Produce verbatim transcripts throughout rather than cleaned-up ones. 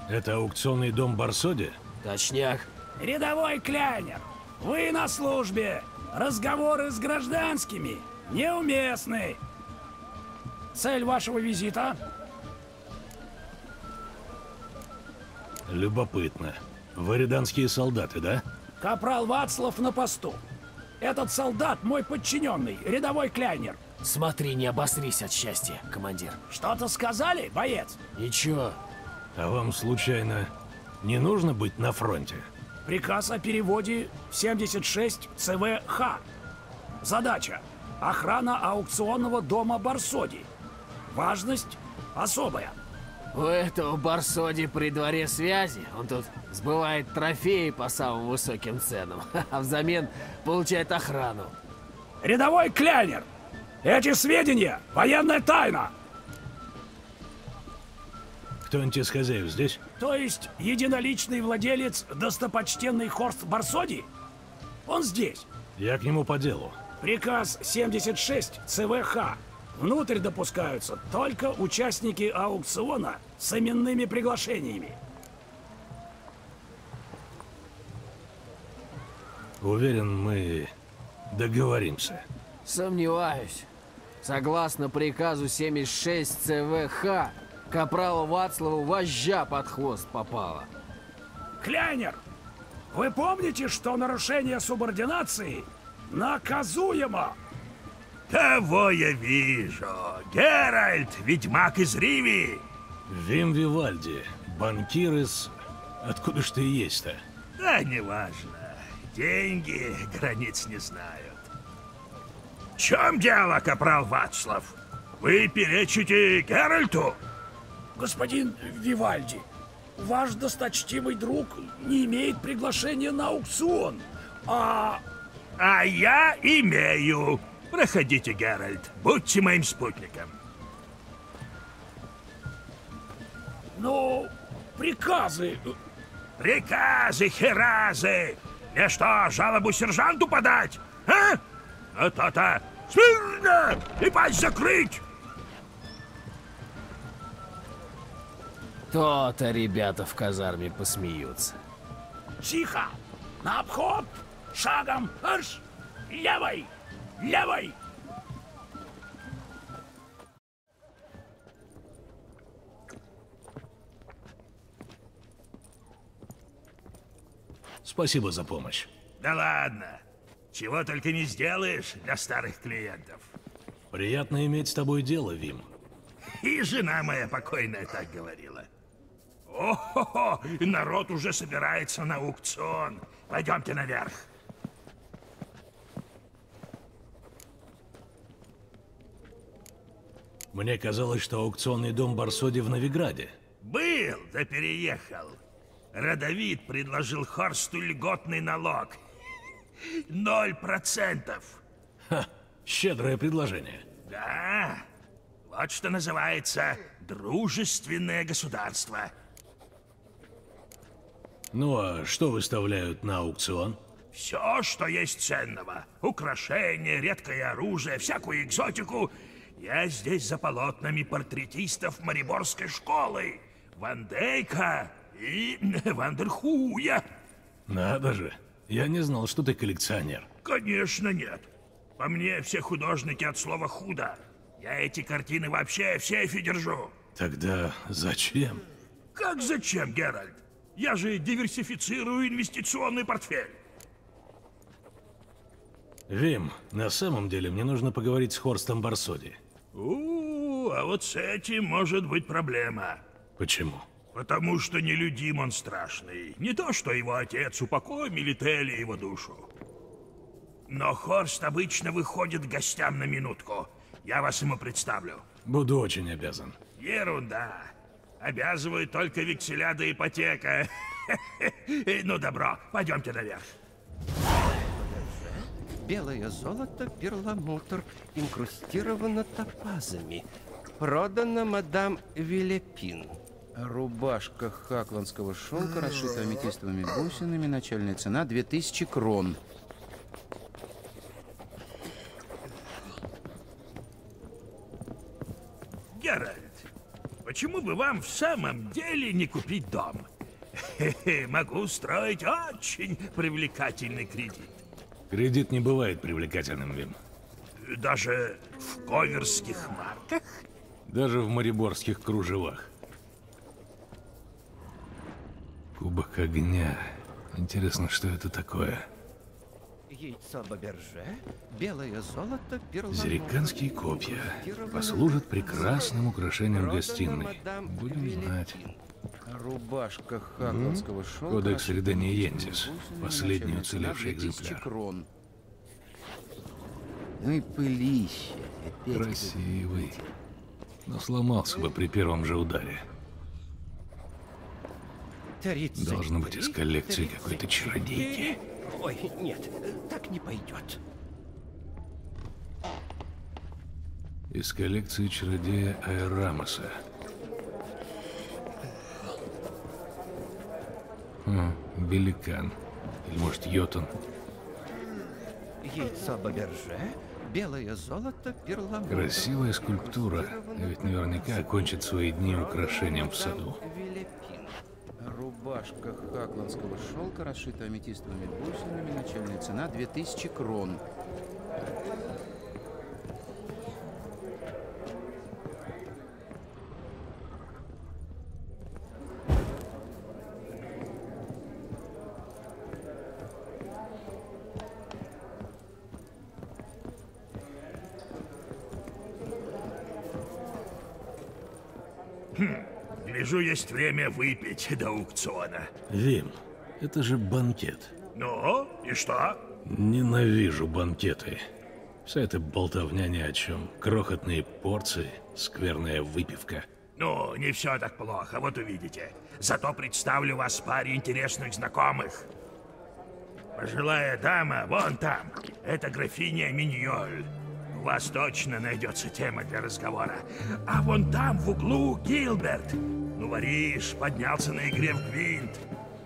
Это аукционный дом Барсоди? Точняк. Рядовой Кляйнер, вы на службе. Разговоры с гражданскими неуместны. Цель вашего визита? Любопытно. Вы ряданские солдаты, да? Капрал Вацлав на посту. Этот солдат мой подчиненный, рядовой Кляйнер. Смотри, не обосрись от счастья, командир. Что-то сказали, боец? Ничего. А вам, случайно, не нужно быть на фронте? Приказ о переводе в семьдесят шесть Цэ Вэ Ха. Задача – охрана аукционного дома Барсоди. Важность особая. У этого Барсоди при дворе связи. Он тут сбывает трофеи по самым высоким ценам, а взамен получает охрану. Рядовой Кляйнер, эти сведения – военная тайна. Кто-нибудь из хозяев здесь? То есть единоличный владелец, достопочтенный Хорст Барсоди? Он здесь. Я к нему по делу. Приказ семьдесят шесть Цэ Вэ Ха. Внутрь допускаются только участники аукциона с именными приглашениями. Уверен, мы договоримся. Сомневаюсь. Согласно приказу семьдесят шесть Цэ Вэ Ха, капралу Вацлаву вожжа под хвост попала. Кляйнер, вы помните, что нарушение субординации наказуемо? Кого я вижу? Геральт, ведьмак из Ривии. Вим Вивальди, банкир из... Откуда ж ты есть-то? Да, неважно. Деньги границ не знают. В чем дело, капрал Вацлав? Вы перечите Геральту? Господин Вивальди, ваш досточтимый друг не имеет приглашения на аукцион, а... А я имею. Проходите, Геральт. Будьте моим спутником. Но приказы... Приказы, херазы! Мне что, жалобу сержанту подать? А? А то-то! Смирно! И пасть закрыть! То-то ребята в казарме посмеются. Тихо! На обход! Шагом! Арш! Левой! Левой! Спасибо за помощь. Да ладно. Чего только не сделаешь для старых клиентов. Приятно иметь с тобой дело, Вим. И жена моя покойная так говорила. О-хо-хо! Народ уже собирается на аукцион. Пойдемте наверх. Мне казалось, что аукционный дом Барсоди в Новиграде. Был, да переехал. Родовид предложил Хорсту льготный налог. Ноль процентов. Ха, щедрое предложение. Да, вот что называется дружественное государство. Ну а что выставляют на аукцион? Все, что есть ценного. Украшения, редкое оружие, всякую экзотику. Я здесь за полотнами портретистов Мариборской школы. Ван Дейка и Вандерхуя. Надо же. Я не знал, что ты коллекционер. Конечно нет. По мне все художники от слова «худо». Я эти картины вообще в сейфе держу. Тогда зачем? Как зачем, Геральт? Я же диверсифицирую инвестиционный портфель. Вим, на самом деле мне нужно поговорить с Хорстом Барсоди. У, а вот с этим может быть проблема. Почему? Потому что нелюдим он страшный. Не то, что его отец, упокой Милители его душу. Но Хорст обычно выходит к гостям на минутку. Я вас ему представлю. Буду очень обязан. Ерунда. Обязывают только векселя да ипотека. Ну, добро, пойдемте наверх. Белое золото, перламутр, инкрустировано топазами. Продано мадам Вилепин. Рубашка хакландского шелка, расшитая аметистовыми бусинами. Начальная цена две тысячи крон. Геральт, почему бы вам в самом деле не купить дом? Хе-хе, могу устроить очень привлекательный кредит. Кредит не бывает привлекательным, Вим. Даже в коверских марках? Даже в мариборских кружевах. Кубок огня. Интересно, что это такое? Яйцо Баберже, белое золото, перламутр. Зериканские копья послужат прекрасным украшением гостиной. Будем знать. Рубашка хакландского шелка. Кодекс Редения расшитая Йентис. бусинами, Последний начальная уцелевший цена две тысячи экземпляр. крон. Ну и пылище. Опять Красивый. Но сломался бы при первом же ударе. тридцать Должно быть из три, коллекции тридцать какой-то чародейки. четыре. Ой, нет, так не пойдет. Из коллекции чародея Айрамоса. Хм, Беликан. Или, может, Йотун. Яйцо Баберже, белое золото, перламутр. Красивая скульптура. Ведь наверняка окончит свои дни украшением в саду. Вилепин. Рубашка хакландского шелка, расшитая аметистовыми бусинами, начальная цена две тысячи крон. Гляжу, есть время выпить до аукциона. Вим, это же банкет. Ну, и что? Ненавижу банкеты. Вся эта болтовня ни о чем. Крохотные порции, скверная выпивка. Ну, не все так плохо, вот увидите. Зато представлю вас паре интересных знакомых. Пожилая дама вон там. Это графиня Миньоль. У вас точно найдется тема для разговора. А вон там в углу Гилберт. Ну, воришь, поднялся на игре в гвинт.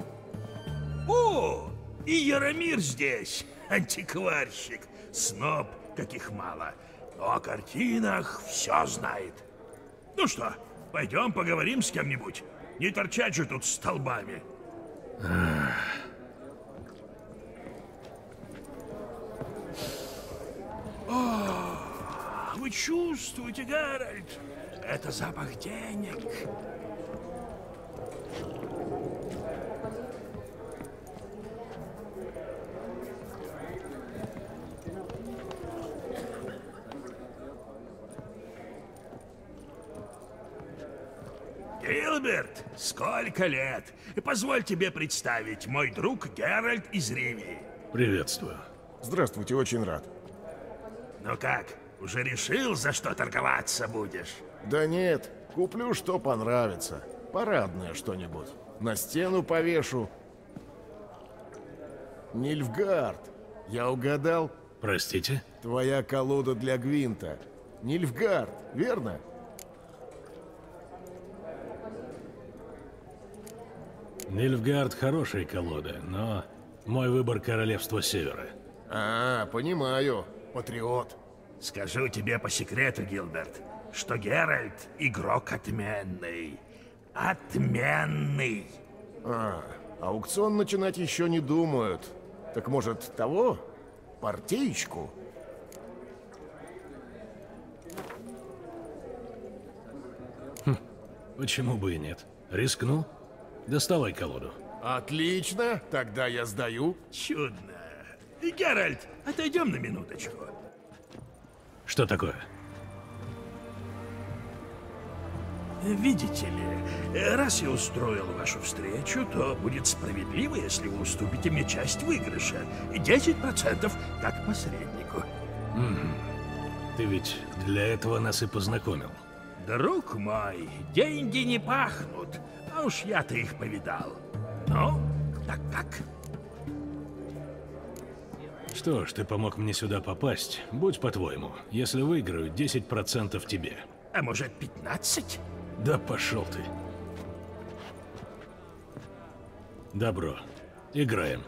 О, и Яромир здесь, антикварщик. Сноб, каких мало. Но о картинах все знает. Ну что, пойдем поговорим с кем-нибудь. Не торчать же тут столбами. О, вы чувствуете, Гарольд? Это запах денег. Гилберт, сколько лет? Позволь тебе представить, мой друг Геральт из Ривии. Приветствую. Здравствуйте, очень рад. Ну как, уже решил, за что торговаться будешь? Да нет, куплю, что понравится. Парадное что-нибудь. На стену повешу. Нильфгард. Я угадал? Простите? Твоя колода для Гвинта. Нильфгард, верно? Нильфгард хорошая колода, но мой выбор Королевство Севера. А, понимаю. Патриот. Скажу тебе по секрету, Гилберт, что Геральт игрок отменный. Отменный. А, аукцион начинать еще не думают. Так может того? Партеечку? Почему бы и нет? Рискну? Доставай колоду. Отлично, тогда я сдаю. Чудно. И, Геральт, отойдем на минуточку. Что такое? Видите ли, раз я устроил вашу встречу, то будет справедливо, если вы уступите мне часть выигрыша. десять процентов как посреднику. Ты ведь для этого нас и познакомил. Друг мой, деньги не пахнут, а уж я-то их повидал. Ну, так как? Что ж, ты помог мне сюда попасть. Будь по-твоему. Если выиграю, десять процентов тебе. А может, пятнадцать? Да пошел ты. Добро. Играем.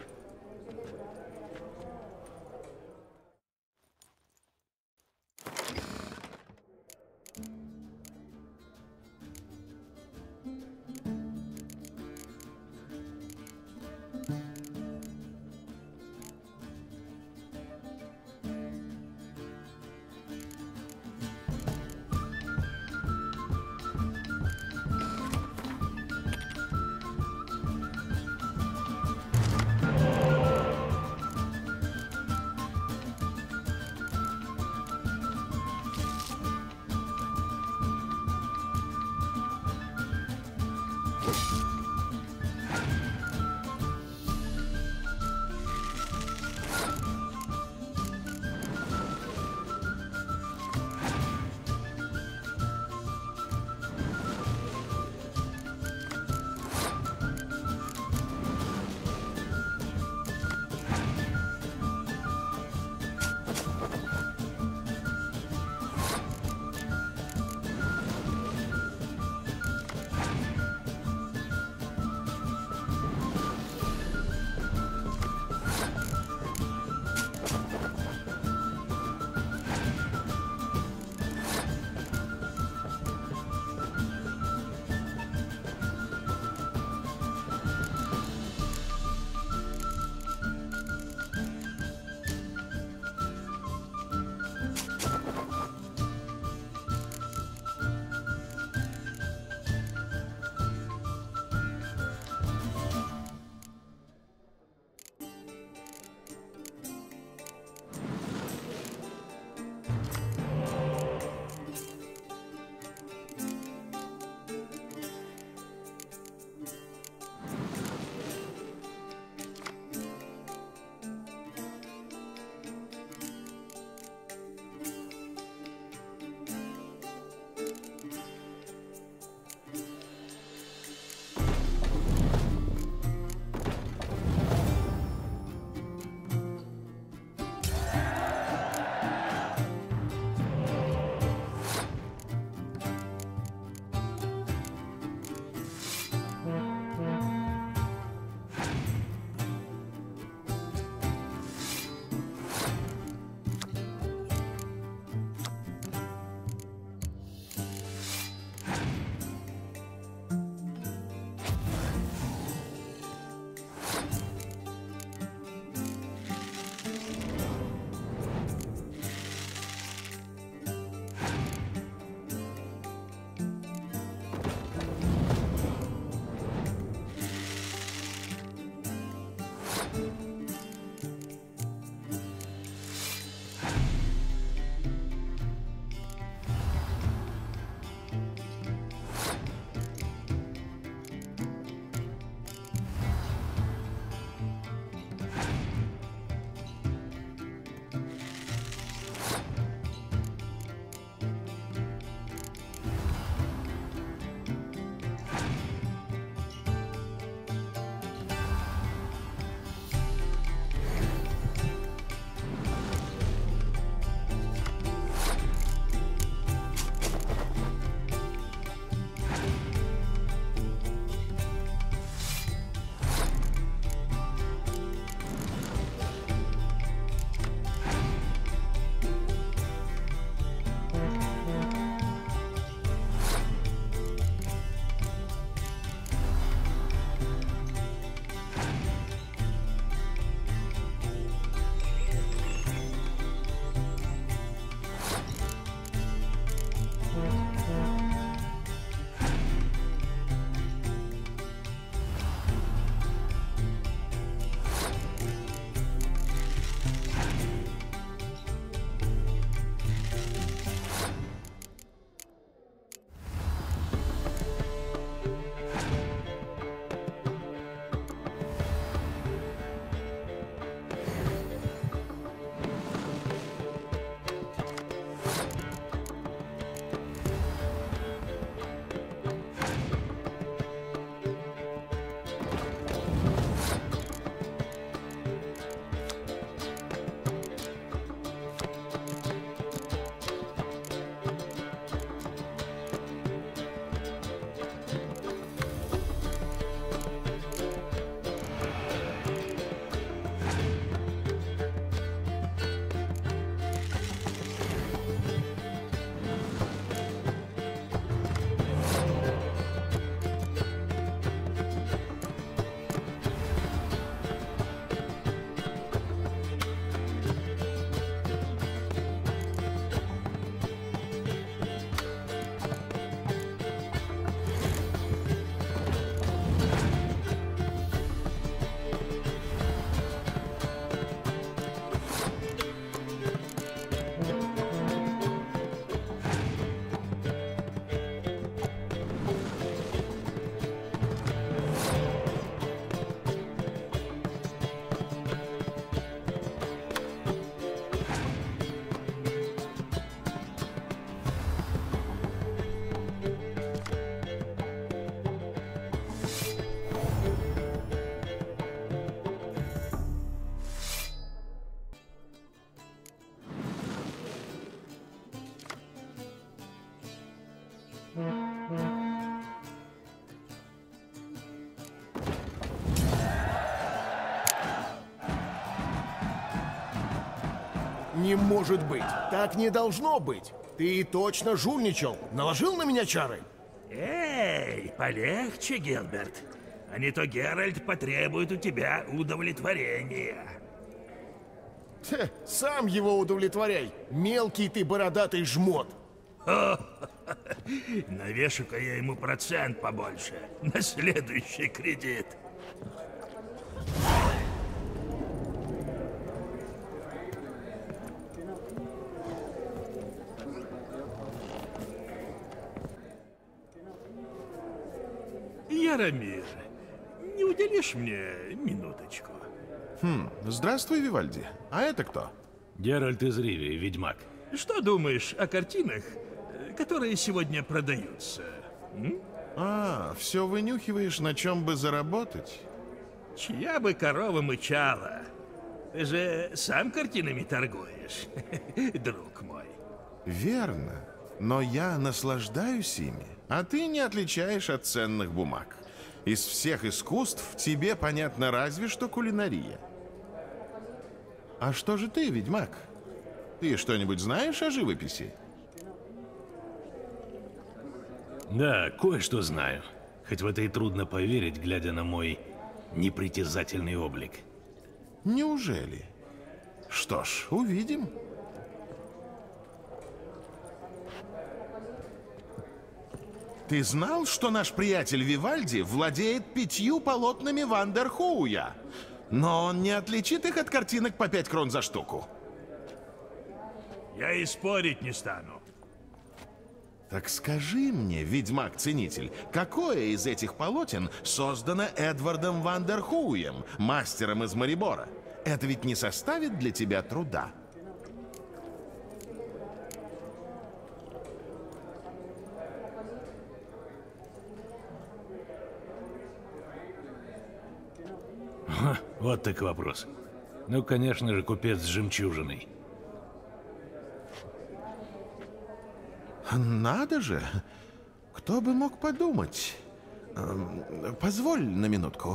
Не может быть. Так не должно быть. Ты точно жульничал. Наложил на меня чары? Эй, полегче, Гилберт. А не то Геральт потребует у тебя удовлетворения. Хе, сам его удовлетворяй. Мелкий ты бородатый жмот. Навешу-ка я ему процент побольше на следующий кредит. Яромир, не уделишь мне минуточку? Хм, здравствуй, Вивальди. А это кто? Геральт из Ривии, ведьмак. Что думаешь о картинах, которые сегодня продаются? М? А, все вынюхиваешь, на чем бы заработать? Чья бы корова мычала? Ты же сам картинами торгуешь, друг мой. Верно. Но я наслаждаюсь ими, а ты не отличаешь от ценных бумаг. Из всех искусств тебе понятно разве что кулинария. А что же ты, ведьмак? Ты что-нибудь знаешь о живописи? Да, кое-что знаю. Хоть в это и трудно поверить, глядя на мой непритязательный облик. Неужели? Что ж, увидим. Ты знал, что наш приятель Вивальди владеет пятью полотнами Ван дер Хоуя? Но он не отличит их от картинок по пять крон за штуку. Я и спорить не стану. Так скажи мне, ведьмак-ценитель, какое из этих полотен создано Эдвардом Ван дер Хоуем, мастером из Марибора? Это ведь не составит для тебя труда. Ха, вот так вопрос. Ну, конечно же, купец с жемчужиной. Надо же! Кто бы мог подумать? Эм, Позволь на минутку.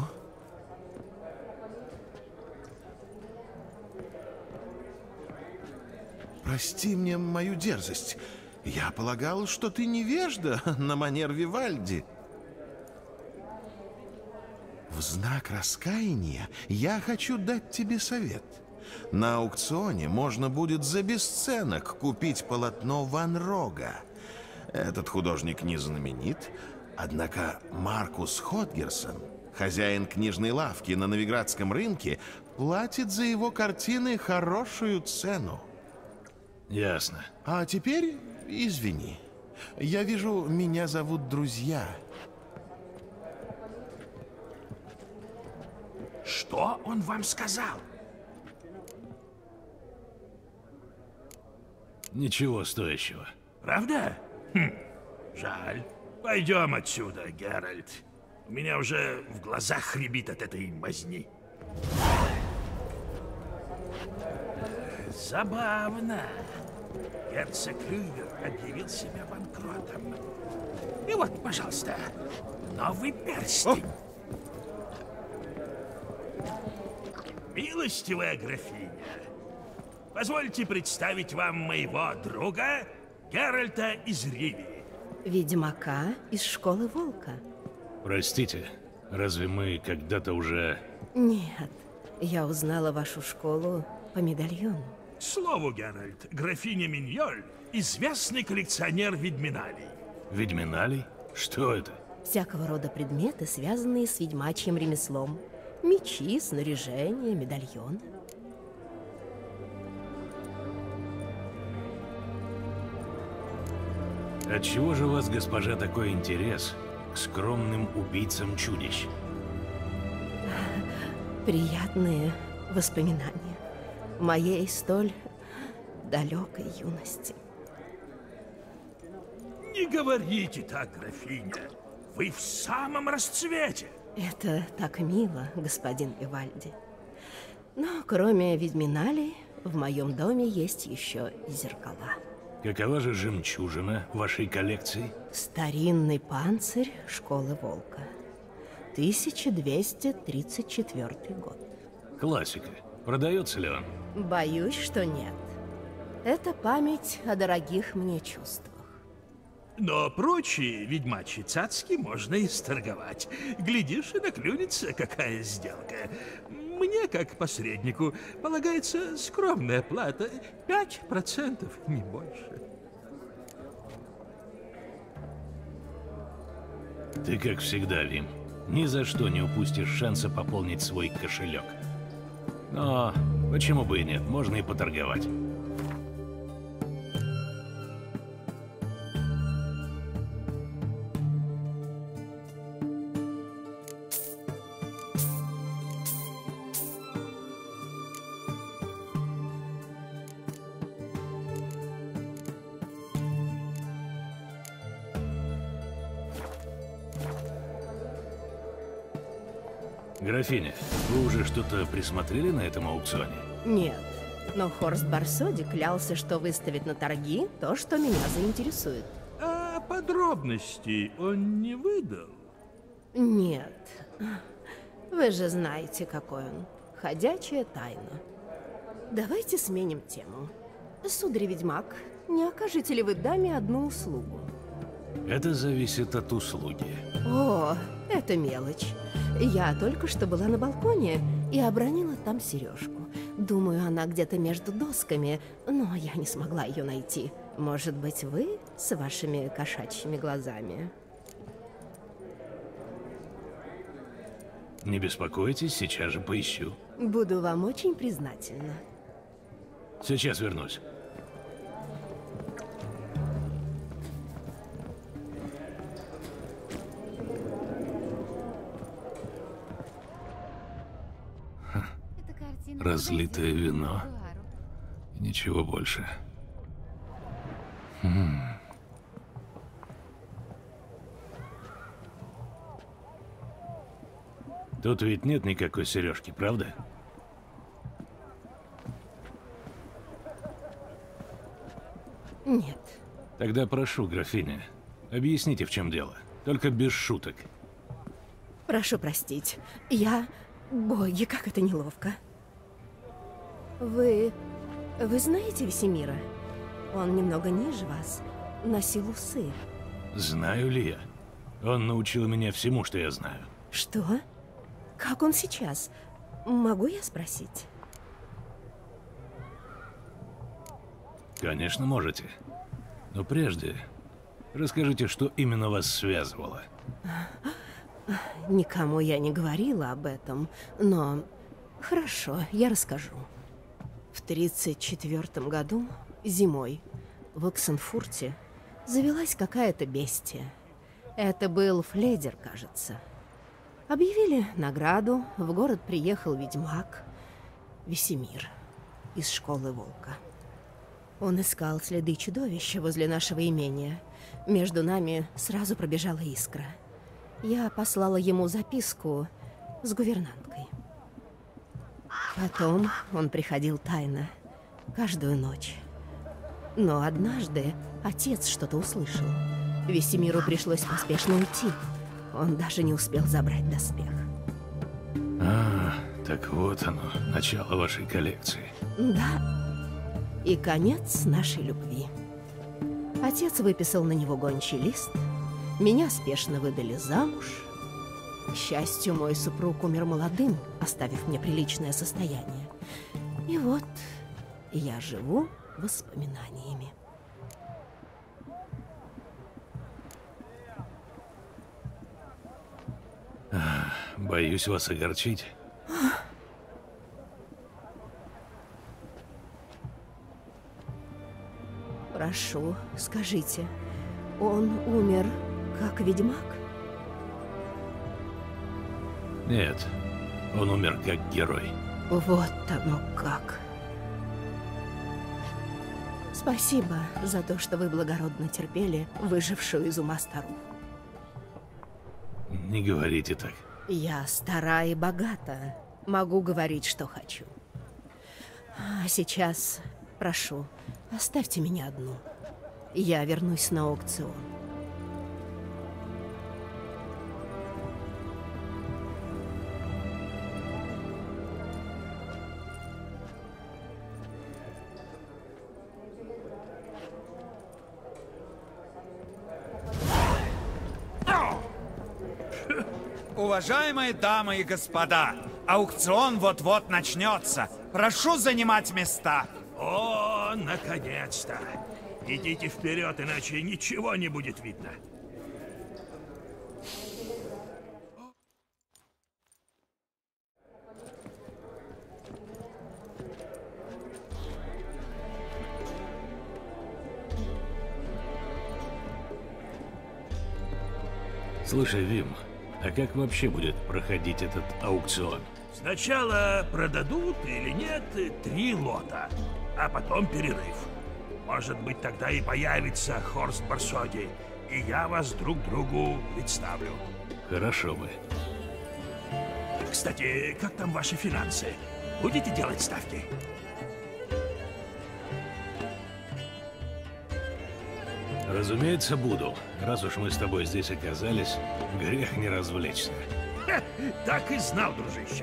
Прости мне мою дерзость. Я полагал, что ты невежда на манер Вивальди. В знак раскаяния я хочу дать тебе совет. На аукционе можно будет за бесценок купить полотно Ван Рога. Этот художник не знаменит, однако Маркус Хотгерсон, хозяин книжной лавки на Новиградском рынке, платит за его картины хорошую цену. Ясно. А теперь извини. Я вижу, меня зовут друзья. Что он вам сказал? Ничего стоящего. Правда? Хм, жаль. Пойдем отсюда, Геральт. У меня уже в глазах рябит от этой мазни. Забавно. Герцог Рюйгер объявил себя банкротом. И вот, пожалуйста, новый перстень. О! Милостивая графиня, позвольте представить вам моего друга Геральта из Ривии. Ведьмака из школы Волка. Простите, разве мы когда-то уже... Нет, я узнала вашу школу по медальону. К слову, Геральт, графиня Миньоль – известный коллекционер ведьминалей. Ведьминалей? Что это? Всякого рода предметы, связанные с ведьмачьим ремеслом. Мечи, снаряжение, медальоны. Отчего же у вас, госпожа, такой интерес к скромным убийцам чудищ? Приятные воспоминания моей столь далекой юности. Не говорите так, графиня. Вы в самом расцвете. Это так мило, господин Вивальди. Но кроме ведьминалей, в моем доме есть еще и зеркала. Какова же жемчужина вашей коллекции? Старинный панцирь школы Волка. тысяча двести тридцать четвёртый год. Классика. Продается ли он? Боюсь, что нет. Это память о дорогих мне чувствах. Но прочие ведьмачьи цацки можно и сторговать. Глядишь, и наклюнется какая сделка. Мне, как посреднику, полагается скромная плата. Пять процентов, не больше. Ты, как всегда, Вим, ни за что не упустишь шанса пополнить свой кошелек. Но почему бы и нет, можно и поторговать. Графиня, вы уже что-то присмотрели на этом аукционе? Нет, но Хорст Барсоди клялся, что выставит на торги то, что меня заинтересует. А подробностей он не выдал? Нет. Вы же знаете, какой он. Ходячая тайна. Давайте сменим тему. Сударь-ведьмак, не окажете ли вы даме одну услугу? Это зависит от услуги. О, это мелочь. Я только что была на балконе и обронила там сережку. Думаю, она где-то между досками, но я не смогла ее найти. Может быть, вы с вашими кошачьими глазами? Не беспокойтесь, сейчас же поищу. Буду вам очень признательна. Сейчас вернусь. Разлитое вино. Ничего больше. Хм. Тут ведь нет никакой сережки, правда? Нет. Тогда прошу, графиня, объясните, в чем дело. Только без шуток. Прошу простить. Я... Боги, как это неловко. Вы... Вы знаете Весемира? Он немного ниже вас, носил усы. Знаю ли я? Он научил меня всему, что я знаю. Что? Как он сейчас? Могу я спросить? Конечно, можете. Но прежде расскажите, что именно вас связывало. Никому я не говорила об этом, но... Хорошо, я расскажу. В тридцать четвёртом году, зимой, в Оксенфурте завелась какая-то бестия. Это был Фледер, кажется. Объявили награду, в город приехал ведьмак Весемир из школы волка. Он искал следы чудовища возле нашего имения. Между нами сразу пробежала искра. Я послала ему записку с гувернанткой. Потом он приходил тайно, каждую ночь. Но однажды отец что-то услышал. Весемиру пришлось поспешно уйти. Он даже не успел забрать доспех. А, так вот оно, начало вашей коллекции. Да. И конец нашей любви. Отец выписал на него гончий лист. Меня спешно выдали замуж. К счастью, мой супруг умер молодым, оставив мне приличное состояние. И вот я живу воспоминаниями. Боюсь вас огорчить. Прошу, скажите, он умер как ведьмак? Нет, он умер как герой. Вот оно как. Спасибо за то, что вы благородно терпели выжившую из ума старуху. Не говорите так. Я стара и богата. Могу говорить, что хочу. А сейчас, прошу, оставьте меня одну. Я вернусь на аукцион. Уважаемые дамы и господа, аукцион вот-вот начнется. Прошу занимать места. О, наконец-то! Идите вперед, иначе ничего не будет видно. Слушай, Вим, а как вообще будет проходить этот аукцион? Сначала продадут или нет три лота, а потом перерыв. Может быть, тогда и появится Хорст Барсоди, и я вас друг другу представлю. Хорошо бы. Кстати, как там ваши финансы? Будете делать ставки? Разумеется, буду. Раз уж мы с тобой здесь оказались, грех не развлечься. Ха, так и знал, дружище.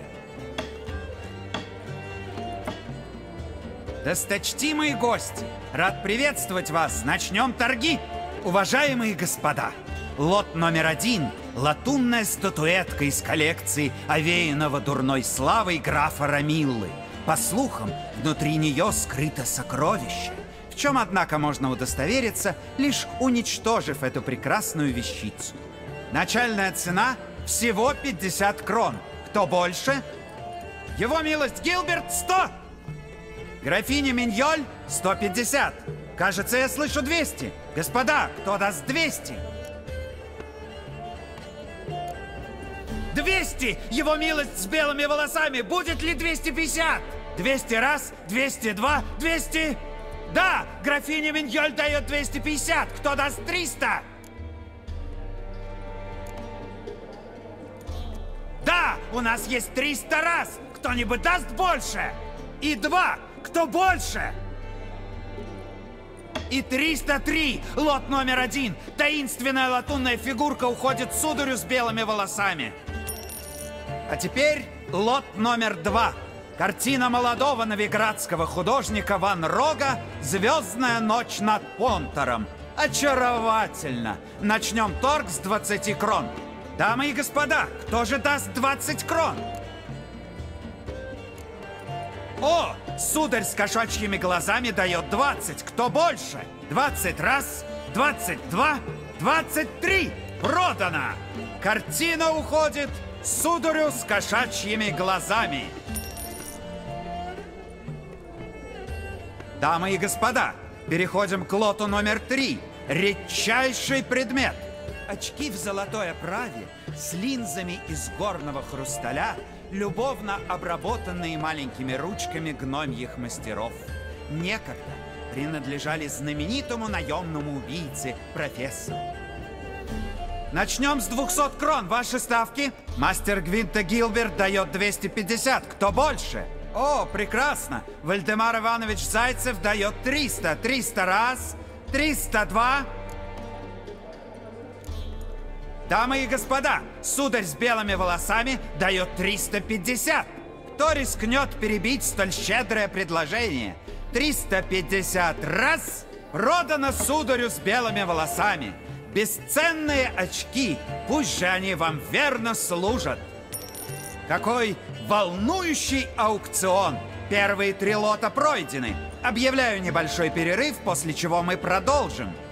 Досточтимые гости, рад приветствовать вас. Начнем торги. Уважаемые господа, лот номер один – латунная статуэтка из коллекции овеянного дурной славой графа Рамиллы. По слухам, внутри нее скрыто сокровище, в чем, однако, можно удостовериться, лишь уничтожив эту прекрасную вещицу. Начальная цена – всего пятьдесят крон. Кто больше? Его милость Гилберт – сто! Графиня Миньоль – сто пятьдесят. Кажется, я слышу двести. Господа, кто даст двести? двести! Его милость с белыми волосами! Будет ли двести пятьдесят? двести раз, двести два, двести... Да! Графиня Миньоль дает двести пятьдесят! Кто даст триста? Да! У нас есть триста раз! Кто-нибудь даст больше? И два! Кто больше? И триста три! Лот номер один! Таинственная латунная фигурка уходит сударю с белыми волосами. А теперь лот номер два. Картина молодого новиградского художника Ван Рога «Звездная ночь над Понтором». Очаровательно! Начнем торг с двадцати крон. Дамы и господа, кто же даст двадцать крон? О, сударь с кошачьими глазами дает двадцать. Кто больше? двадцать раз, двадцать два, двадцать три. Продано! Картина уходит сударю с кошачьими глазами. Дамы и господа, переходим к лоту номер три. Редчайший предмет. Очки в золотой оправе с линзами из горного хрусталя, любовно обработанные маленькими ручками гномьих мастеров. Некогда принадлежали знаменитому наемному убийце профессору. Начнем с двухсот крон. Ваши ставки? Мастер Гвинта Гилберт дает двести пятьдесят. Кто больше? О, прекрасно. Вальдемар Иванович Зайцев дает триста. триста раз, триста два. Дамы и господа, сударь с белыми волосами дает триста пятьдесят. Кто рискнет перебить столь щедрое предложение? триста пятьдесят раз. Продано сударю с белыми волосами. Бесценные очки, пусть же они вам верно служат. Какой волнующий аукцион! Первые три лота пройдены. Объявляю небольшой перерыв, после чего мы продолжим.